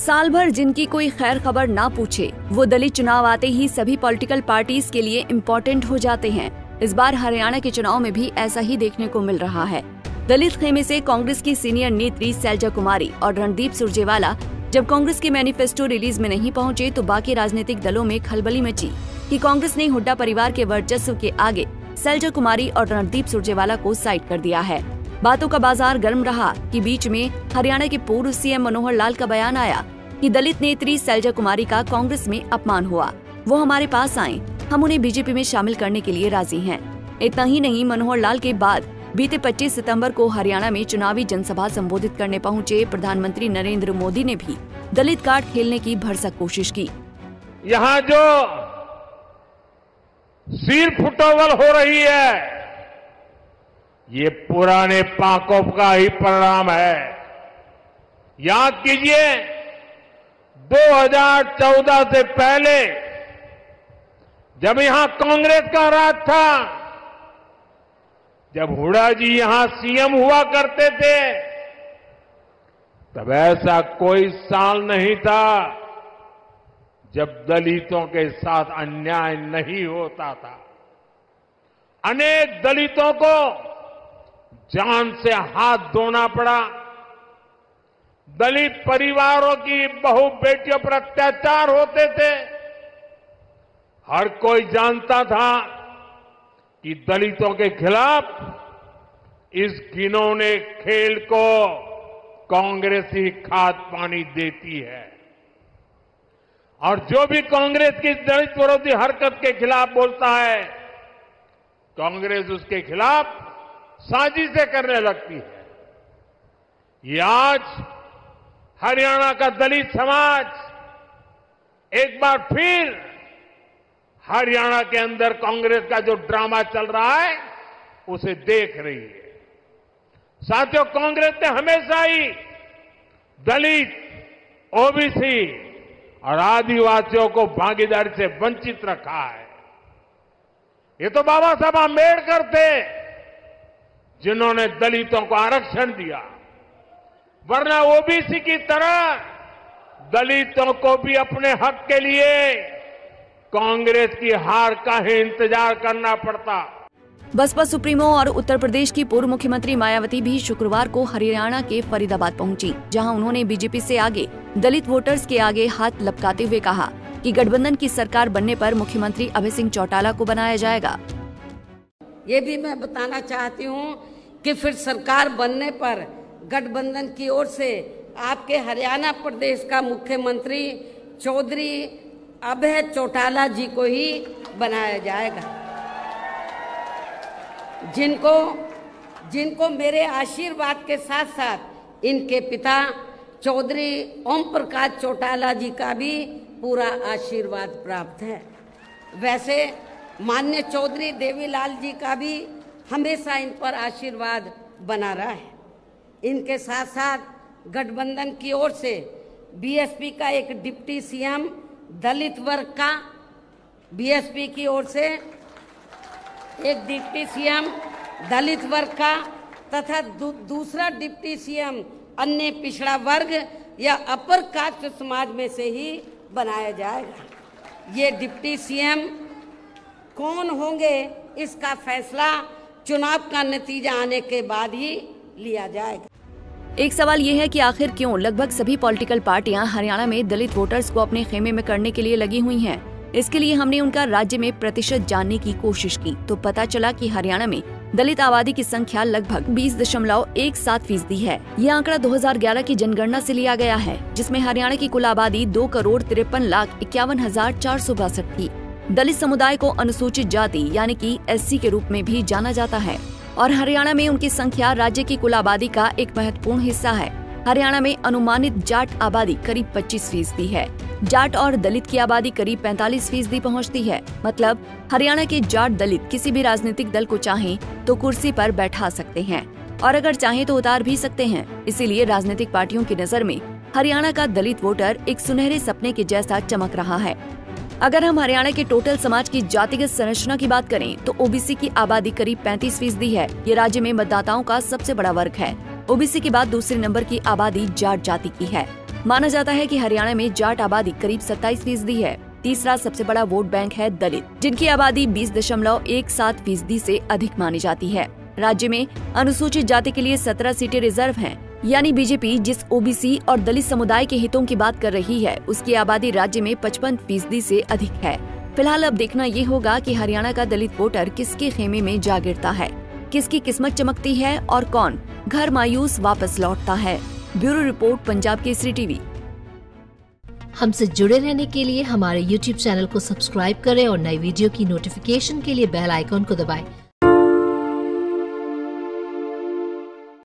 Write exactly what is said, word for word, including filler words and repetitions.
साल भर जिनकी कोई खैर खबर ना पूछे, वो दलित चुनाव आते ही सभी पॉलिटिकल पार्टीज के लिए इम्पोर्टेंट हो जाते हैं। इस बार हरियाणा के चुनाव में भी ऐसा ही देखने को मिल रहा है। दलित खेमे से कांग्रेस की सीनियर नेत्री सैलजा कुमारी और रणदीप सुरजेवाला जब कांग्रेस के मैनिफेस्टो रिलीज में नहीं पहुंचे तो बाकी राजनीतिक दलों में खलबली मची कि कांग्रेस ने हुड्डा परिवार के वर्चस्व के आगे सैलजा कुमारी और रणदीप सुरजेवाला को साइड कर दिया है। बातों का बाजार गर्म रहा कि बीच में हरियाणा के पूर्व सीएम मनोहर लाल का बयान आया कि दलित नेत्री सैलजा कुमारी का कांग्रेस में अपमान हुआ, वो हमारे पास आए, हम उन्हें बीजेपी में शामिल करने के लिए राजी हैं। इतना ही नहीं, मनोहर लाल के बाद बीते पच्चीस सितंबर को हरियाणा में चुनावी जनसभा संबोधित करने पहुंचे प्रधानमंत्री नरेंद्र मोदी ने भी दलित कार्ड खेलने की भरसक कोशिश की। यहाँ जो सिर फुटोवल हो रही है, ये पुराने पाकों का ही परिणाम है। याद कीजिए, दो हज़ार चौदह से पहले जब यहां कांग्रेस का राज था, जब हुड्डा जी यहां सीएम हुआ करते थे, तब ऐसा कोई साल नहीं था जब दलितों के साथ अन्याय नहीं होता था। अनेक दलितों को जान से हाथ धोना पड़ा। दलित परिवारों की बहु बेटियों पर अत्याचार होते थे। हर कोई जानता था कि दलितों के खिलाफ इस घिनौने खेल को कांग्रेस ही खाद पानी देती है, और जो भी कांग्रेस की दलित विरोधी हरकत के खिलाफ बोलता है, कांग्रेस उसके खिलाफ साजिशें करने लगती है। ये आज हरियाणा का दलित समाज एक बार फिर हरियाणा के अंदर कांग्रेस का जो ड्रामा चल रहा है उसे देख रही है। साथियों, कांग्रेस ने हमेशा ही दलित, ओबीसी और आदिवासियों को भागीदारी से वंचित रखा है। ये तो बाबा साहब आंबेडकर थे जिन्होंने दलितों को आरक्षण दिया, वरना ओबीसी की तरह दलितों को भी अपने हक के लिए कांग्रेस की हार का ही इंतजार करना पड़ता। बसपा सुप्रीमो और उत्तर प्रदेश की पूर्व मुख्यमंत्री मायावती भी शुक्रवार को हरियाणा के फरीदाबाद पहुंची, जहां उन्होंने बीजेपी से आगे दलित वोटर्स के आगे हाथ लपकाते हुए कहा कि गठबंधन की सरकार बनने पर मुख्यमंत्री अभय सिंह चौटाला को बनाया जाएगा। ये भी मैं बताना चाहती हूँ कि फिर सरकार बनने पर गठबंधन की ओर से आपके हरियाणा प्रदेश का मुख्यमंत्री चौधरी अभय चौटाला जी को ही बनाया जाएगा, जिनको जिनको मेरे आशीर्वाद के साथ साथ इनके पिता चौधरी ओम प्रकाश चौटाला जी का भी पूरा आशीर्वाद प्राप्त है। वैसे माननीय चौधरी देवीलाल जी का भी हमेशा इन पर आशीर्वाद बना रहा है। इनके साथ साथ गठबंधन की ओर से बीएसपी का एक डिप्टी सीएम दलित वर्ग का, बीएसपी की ओर से एक डिप्टी सीएम दलित वर्ग का तथा दू, दूसरा डिप्टी सीएम अन्य पिछड़ा वर्ग या अपर कास्ट समाज में से ही बनाया जाएगा। ये डिप्टी सीएम कौन होंगे, इसका फैसला चुनाव का नतीजा आने के बाद ही लिया जाएगा। एक सवाल ये है कि आखिर क्यों लगभग सभी पॉलिटिकल पार्टियां हरियाणा में दलित वोटर्स को अपने खेमे में करने के लिए लगी हुई हैं। इसके लिए हमने उनका राज्य में प्रतिशत जानने की कोशिश की तो पता चला कि हरियाणा में दलित आबादी की संख्या लगभग बीस दशमलव एक सात फीसदी है। ये आंकड़ा दो हज़ार ग्यारह की जनगणना से लिया गया है, जिसमें हरियाणा की कुल आबादी दो करोड़ तिरपन लाख इक्यावन हजार चार सौ बासठ थी। दलित समुदाय को अनुसूचित जाति यानी कि एससी के रूप में भी जाना जाता है और हरियाणा में उनकी संख्या राज्य की कुल आबादी का एक महत्वपूर्ण हिस्सा है। हरियाणा में अनुमानित जाट आबादी करीब पच्चीस फीसदी है। जाट और दलित की आबादी करीब पैंतालीस फीसदी पहुँचती है। मतलब हरियाणा के जाट दलित किसी भी राजनीतिक दल को चाहें तो कुर्सी पर बैठा सकते हैं और अगर चाहें तो उतार भी सकते हैं। इसीलिए राजनीतिक पार्टियों की नजर में हरियाणा का दलित वोटर एक सुनहरे सपने के जैसा चमक रहा है। अगर हम हरियाणा के टोटल समाज की जातिगत संरचना की बात करें तो ओबीसी की आबादी करीब पैंतीस फीसदी है। ये राज्य में मतदाताओं का सबसे बड़ा वर्ग है। ओबीसी के बाद दूसरे नंबर की आबादी जाट जाति की है। माना जाता है कि हरियाणा में जाट आबादी करीब सत्ताईस फीसदी है। तीसरा सबसे बड़ा वोट बैंक है दलित, जिनकी आबादी बीस दशमलव एक सात फीसदी से अधिक मानी जाती है। राज्य में अनुसूचित जाति के लिए सत्रह सीटें रिजर्व हैं, यानी बीजेपी जिस ओबीसी और दलित समुदाय के हितों की बात कर रही है, उसकी आबादी राज्य में पचपन फीसदी से अधिक है। फिलहाल अब देखना ये होगा कि हरियाणा का दलित वोटर किसके खेमे में जा गिरता है, किसकी किस्मत चमकती है और कौन घर मायूस वापस लौटता है। Bureau report, Punjab Kesari TV. हमसे जुड़े रहने के लिए हमारे यूट्यूब चैनल को सब्सक्राइब करें और नई वीडियो की नोटिफिकेशन के लिए बेल आइकॉन को दबाएं।